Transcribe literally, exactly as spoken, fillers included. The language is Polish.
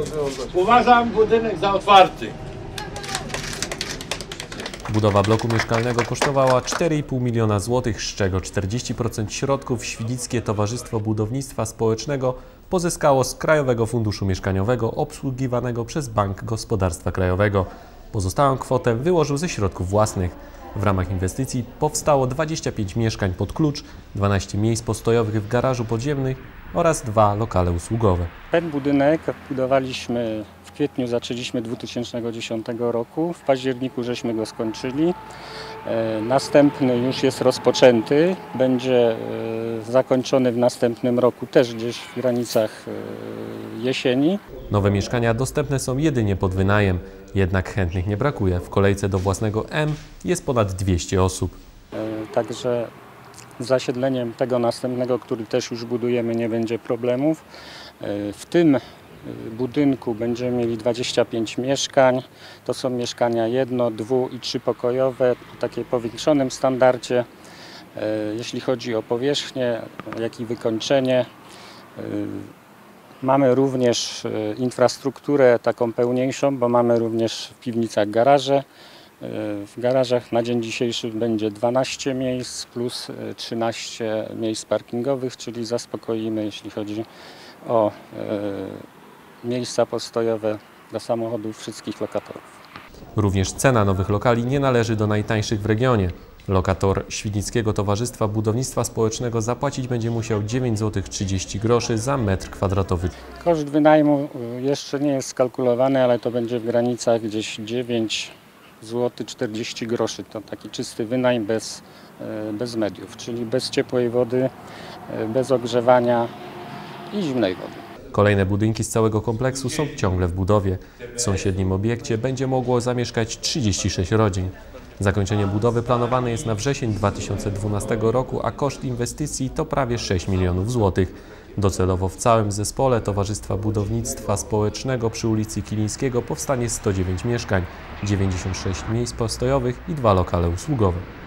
Uważam budynek za otwarty. Budowa bloku mieszkalnego kosztowała cztery i pół miliona złotych, z czego czterdzieści procent środków Świdnickie Towarzystwo Budownictwa Społecznego pozyskało z Krajowego Funduszu Mieszkaniowego obsługiwanego przez Bank Gospodarstwa Krajowego. Pozostałą kwotę wyłożył ze środków własnych. W ramach inwestycji powstało dwadzieścia pięć mieszkań pod klucz, dwanaście miejsc postojowych w garażu podziemnych oraz dwa lokale usługowe. Ten budynek budowaliśmy w kwietniu, zaczęliśmy dwa tysiące dziesiątego roku, w październiku żeśmy go skończyli. Następny już jest rozpoczęty, będzie zakończony w następnym roku, też gdzieś w granicach jesieni. Nowe mieszkania dostępne są jedynie pod wynajem, jednak chętnych nie brakuje. W kolejce do własnego M jest ponad dwieście osób. Także z zasiedleniem tego następnego, który też już budujemy, nie będzie problemów. W tym budynku będziemy mieli dwadzieścia pięć mieszkań. To są mieszkania jedno-, dwu- i trzypokojowe w takiej powiększonym standardzie. Jeśli chodzi o powierzchnię, jak i wykończenie, mamy również infrastrukturę taką pełniejszą, bo mamy również w piwnicach garaże. W garażach na dzień dzisiejszy będzie dwanaście miejsc plus trzynaście miejsc parkingowych, czyli zaspokoimy, jeśli chodzi o e, miejsca postojowe dla samochodów wszystkich lokatorów. Również cena nowych lokali nie należy do najtańszych w regionie. Lokator Świdnickiego Towarzystwa Budownictwa Społecznego zapłacić będzie musiał dziewięć złotych trzydzieści groszy za metr kwadratowy. Koszt wynajmu jeszcze nie jest skalkulowany, ale to będzie w granicach gdzieś dziewięć złotych czterdzieści groszy. To taki czysty wynajem bez, bez mediów, czyli bez ciepłej wody, bez ogrzewania i zimnej wody. Kolejne budynki z całego kompleksu są ciągle w budowie. W sąsiednim obiekcie będzie mogło zamieszkać trzydzieści sześć rodzin. Zakończenie budowy planowane jest na wrzesień dwa tysiące dwunastego roku, a koszt inwestycji to prawie sześć milionów złotych. Docelowo w całym zespole Towarzystwa Budownictwa Społecznego przy ulicy Kilińskiego powstanie sto dziewięć mieszkań, dziewięćdziesiąt sześć miejsc postojowych i dwa lokale usługowe.